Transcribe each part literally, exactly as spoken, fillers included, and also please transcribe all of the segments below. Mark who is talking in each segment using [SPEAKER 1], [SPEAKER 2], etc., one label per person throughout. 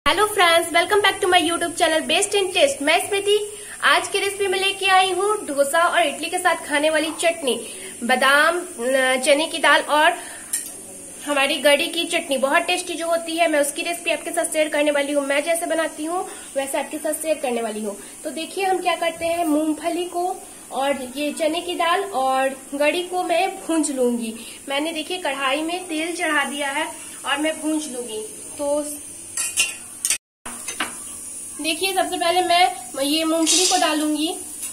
[SPEAKER 1] Hello friends, welcome back to my YouTube channel best in test. मैं स्मृति। आज की recipe में लेके आई हूँ डोसा और इडली के साथ खाने वाली चटनी, बादाम, चने की दाल और हमारी गड़ी की चटनी। बहुत टेस्टी जो होती है, मैं उसकी रेसिपी आपके साथ शेयर करने वाली हूँ। मैं जैसे बनाती हूँ वैसे आपके साथ शेयर करने वाली हूँ। तो देखिए हम क्या करते हैं, मूंगफली को और ये चने की दाल और गड़ी को मैं भूंज लूंगी। मैंने देखिए कढ़ाई में तेल चढ़ा दिया है और मैं भूंज लूंगी। तो देखिए सबसे पहले मैं ये मूंगफली को डालूंगी।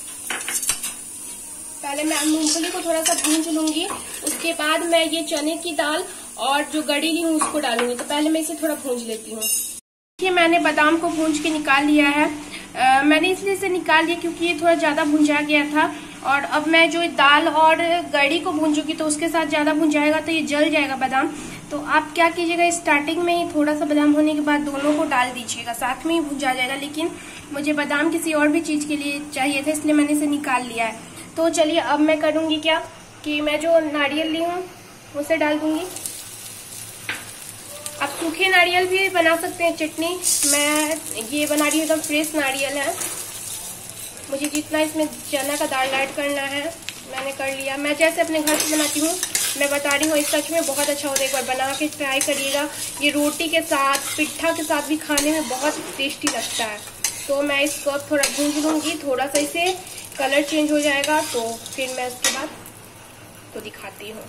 [SPEAKER 1] पहले मैं मूंगफली को थोड़ा सा भूंज लूंगी, उसके बाद मैं ये चने की दाल और जो गड़ी ली हूँ उसको डालूंगी। तो पहले मैं इसे थोड़ा भूंज लेती हूँ। देखिए मैंने बादाम को भूंज के निकाल लिया है। आ, मैंने इसलिए इसे निकाल लिया क्योंकि ये थोड़ा ज्यादा भुंजा गया था। और अब मैं जो दाल और गड़ी को भूंजूंगी तो उसके साथ ज्यादा भुंजाएगा तो ये जल जाएगा बादाम। तो आप क्या कीजिएगा, स्टार्टिंग में ही थोड़ा सा बादाम होने के बाद दोनों को डाल दीजिएगा, साथ में ही भुंजा जाएगा। लेकिन मुझे बादाम किसी और भी चीज के लिए चाहिए था, इसलिए मैंने इसे निकाल लिया है। तो चलिए अब मैं करूंगी क्या कि मैं जो नारियल ली हूँ उसे डाल दूंगी। आप सूखे नारियल भी बना सकते हैं चटनी। मैं ये बना रही हूँ एकदम फ्रेश नारियल है। मुझे जितना इसमें चना का दाल ऐड करना है मैंने कर लिया। मैं जैसे अपने घर से बनाती हूँ मैं बता रही हूँ, इस सच में बहुत अच्छा होता है। एक बार बना के ट्राई करिएगा। ये रोटी के साथ, पिट्ठा के साथ भी खाने में बहुत टेस्टी लगता है। तो मैं इसको अब थोड़ा भूंज लूंगी, थोड़ा सा इसे कलर चेंज हो जाएगा तो फिर मैं उसके बाद तो दिखाती हूँ।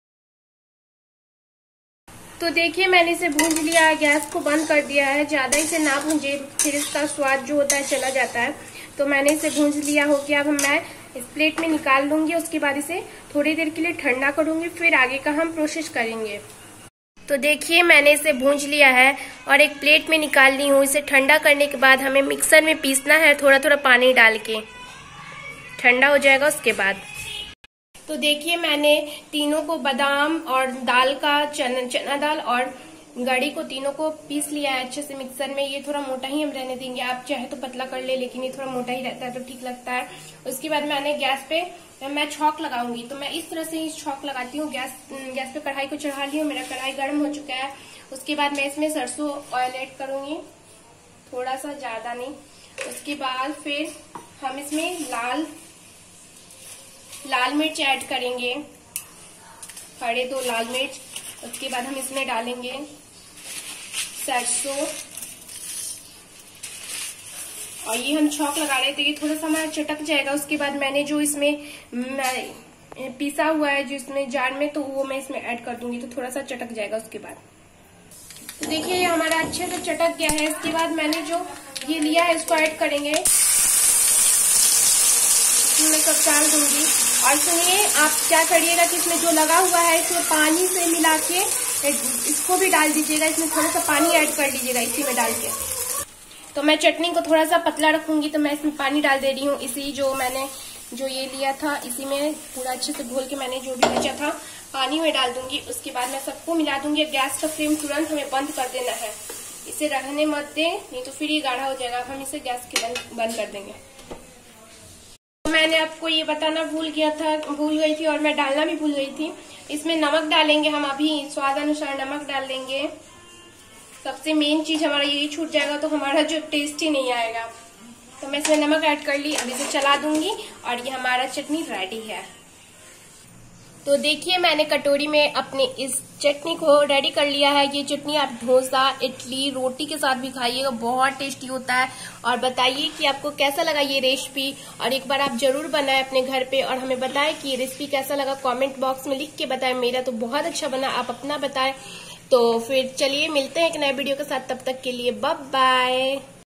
[SPEAKER 1] तो देखिए मैंने इसे भूंज लिया है, गैस को बंद कर दिया है। ज्यादा इसे ना भूंजे, फिर इसका स्वाद जो होता है चला जाता है। तो मैंने इसे भूंज लिया हो गया। अब मैं इस प्लेट में निकाल लूंगी, उसके बाद इसे थोड़ी देर के लिए ठंडा करूंगी, फिर आगे का हम प्रोसेस करेंगे। तो देखिए मैंने इसे भूंज लिया है और एक प्लेट में निकाल ली हूँ। इसे ठंडा करने के बाद हमें मिक्सर में पीसना है, थोड़ा थोड़ा पानी डाल के। ठंडा हो जाएगा उसके बाद। तो देखिए मैंने तीनों को, बादाम और दाल का, चना चना दाल और गड़ी को, तीनों को पीस लिया है अच्छे से मिक्सर में। ये थोड़ा मोटा ही हम रहने देंगे, आप चाहे तो पतला कर ले, लेकिन ये थोड़ा मोटा ही रहता है तो ठीक लगता है। उसके बाद मैंने गैस पे मैं छौंक लगाऊंगी। तो मैं इस तरह से ही छौंक लगाती हूँ। गैस गैस पे कढ़ाई को चढ़ा ली हूँ, मेरा कढ़ाई गर्म हो चुका है। उसके बाद मैं इसमें सरसों ऑयल ऐड करूंगी, थोड़ा सा, ज्यादा नहीं। उसके बाद फिर हम इसमें लाल लाल मिर्च ऐड करेंगे, खड़े दो लाल मिर्च। उसके बाद हम इसमें डालेंगे सरसों, और ये हम छौंक लगा रहे थे, ये थोड़ा सा हमारा चटक जाएगा। उसके बाद मैंने जो इसमें पीसा हुआ है जो इसमें जार में, तो वो मैं इसमें ऐड कर दूंगी, तो थोड़ा सा चटक जाएगा उसके बाद। तो देखिए ये हमारा अच्छे से चटक गया है। इसके बाद मैंने जो ये लिया है इसको ऐड करेंगे, मैं सब डाल दूंगी। और सुनिए, आप क्या करिएगा कि इसमें जो लगा हुआ है इसमें पानी से मिला के इसको भी डाल दीजिएगा। इसमें थोड़ा सा पानी ऐड कर लीजिएगा इसी में डाल के। तो मैं चटनी को थोड़ा सा पतला रखूंगी, तो मैं इसमें पानी डाल दे रही हूँ। इसी जो मैंने जो ये लिया था इसी में पूरा अच्छे से घोल के मैंने जो भी बचा था पानी में डाल दूंगी। उसके बाद मैं सबको मिला दूंगी। गैस का फ्लेम तुरंत हमें बंद कर देना है, इसे रहने मत दें, नहीं तो फिर ये गाढ़ा हो जाएगा। हम इसे गैस के बंद बंद कर देंगे। मैंने आपको ये बताना भूल गया था, भूल गई थी, और मैं डालना भी भूल गई थी। इसमें नमक डालेंगे हम अभी, स्वाद अनुसार नमक डाल देंगे। सबसे मेन चीज हमारा यही छूट जाएगा तो हमारा जो टेस्ट ही नहीं आएगा। तो मैं इसमें नमक ऐड कर ली, अब इसे चला दूंगी और ये हमारा चटनी रेडी है। तो देखिए मैंने कटोरी में अपनी इस चटनी को रेडी कर लिया है। ये चटनी आप डोसा, इडली, रोटी के साथ भी खाइएगा, बहुत टेस्टी होता है। और बताइए कि आपको कैसा लगा ये रेसिपी, और एक बार आप जरूर बनाएं अपने घर पे और हमें बताएं कि ये रेसिपी कैसा लगा। कमेंट बॉक्स में लिख के बताएं। मेरा तो बहुत अच्छा बना, आप अपना बताएं। तो फिर चलिए मिलते हैं एक नए वीडियो के साथ, तब तक के लिए बाय बाय।